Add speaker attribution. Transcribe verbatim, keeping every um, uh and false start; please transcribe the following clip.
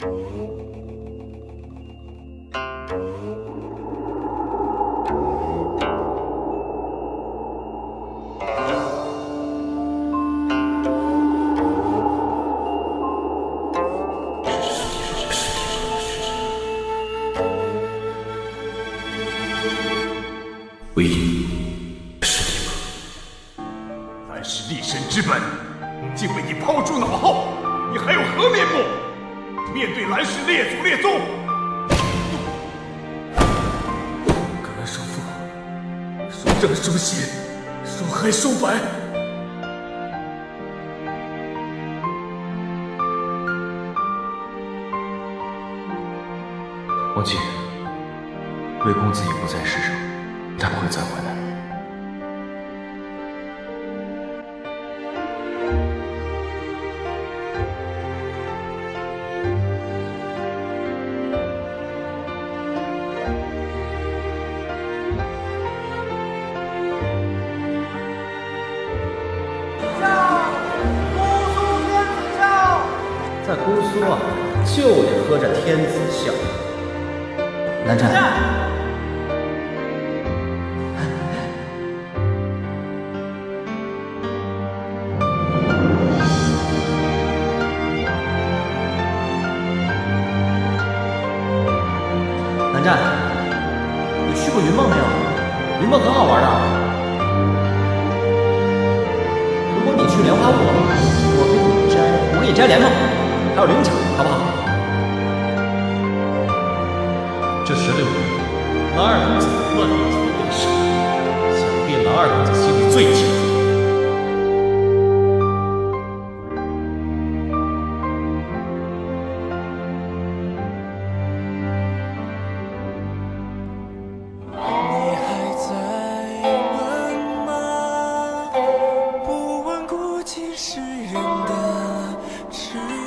Speaker 1: 为你是你吗？
Speaker 2: 凡是立身之本，竟被你抛诸脑后，你还有何面目面对蓝氏列祖列宗？
Speaker 1: 敢来说父，说正说邪，说黑说白。王姐，魏公子已不在世上。 他不会再回来。
Speaker 3: 叫姑苏天子笑，
Speaker 4: 在姑苏啊，就得喝这天子笑。南战。 南战，你去过云梦没有？云梦很好玩的。如果你去莲花坞，我给你摘，我给你摘莲梦，还有灵场，好不好？
Speaker 1: 这十六年，
Speaker 4: 蓝二公子乱怎么回事？想必蓝二公子心里最清楚。
Speaker 5: 世人的痴。